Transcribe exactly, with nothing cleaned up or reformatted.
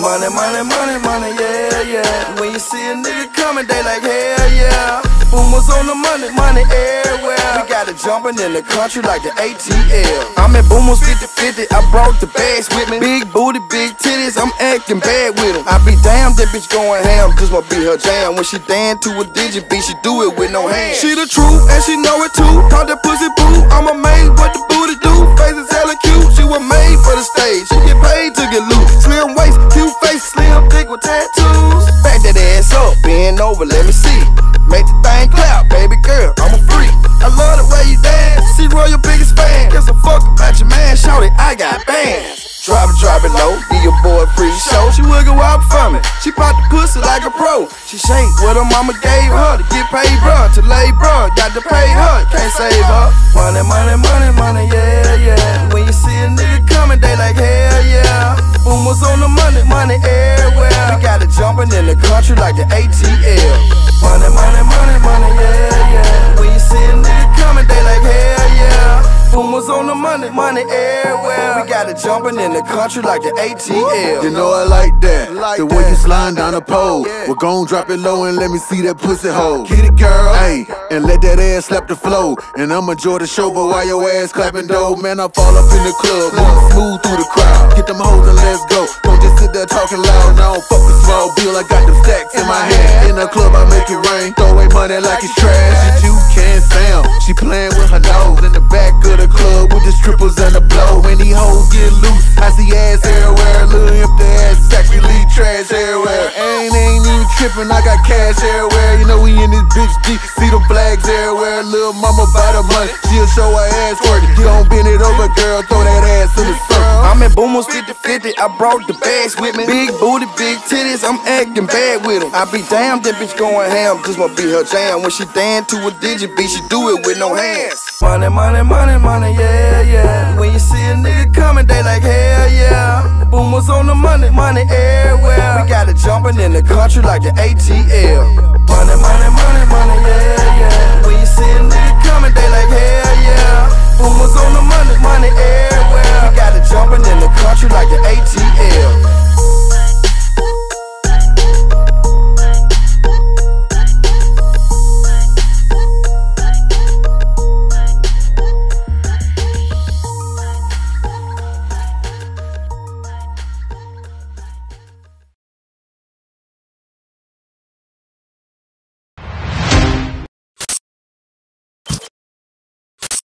Money, money, money, money, yeah, yeah. When you see a nigga coming, they like, hell yeah. Boomers on the money, money everywhere. We got it jumping in the country like the A T L. I'm at Boomers fifty fifty, I brought the bags with me. Big booty, big titties, I'm acting bad with them. I be damn, that bitch going ham, this must be her jam. When she dance to a digit beat, she do it with no hands. She the truth, and she know it too. Call that pussy boo, I'm amazed what the booty do. Face is hella cute, she was made for the stage. She get paid to get loose. Slim waist, cute face, slim thick with tattoos. Back that ass up, bend over, let me see. Make the thing clap, baby girl, I'm a freak. I love the way you dance, see Roy your biggest fan. Guess a fuck about your man, shout it, I got bands. Drop it, drop it low, give your boy a free show. She wiggle out for me, she pop the pussy like a pro. She shake what her mama gave her to get paid, bruh. To lay, bruh, got to pay her, can't save her. Money, money, money, money, yeah, yeah. When you see a nigga coming, they like, hell yeah. Boomers on the money, money everywhere. We got it jumping in the country like the A T L. Money, money, money, money, yeah, yeah. When you see a nigga coming, they like, hell yeah. Boomers on the money, money everywhere. We got it jumping in the country like the A T L. You know I like that, like the way that. You sliding down the pole. Yeah. We're gon' drop it low and let me see that pussy hole. Get it, girl, hey, and let that ass slap the flow. And I'ma enjoy the show, but while your ass clapping dough, man, I fall up in the club, move smooth through the crowd. Get them hoes and let's go. Don't just sit there talking loud. Now I don't fuck with small bill, I got them stacks in my hand. In the club I make it rain, throw away money like it's trash. Shit you can't sound. She playing with her nose in the back of the club with the strippers and the blow. When these hoes get loose, I see ass everywhere. Little empty ass sack, we leave trash everywhere. Ain't ain't even tripping, I got cash everywhere. You know we in this bitch deep, see the flags everywhere. Little mama buy the money, she'll show her ass working. You don't bend it over, girl, throw that ass in the circle. I'm at Boomers fifty fifty, I brought the bags with me. Big booty, big titties, I'm acting bad with them. I be damn, that bitch going ham, this must be her jam. When she dance to a digit beat, she do it with no hands. Money, money, money, money, yeah, yeah. When you see a nigga coming, they like, hell yeah. Boomers on the money, money everywhere. We got it jumping in the country like the A T L. Money,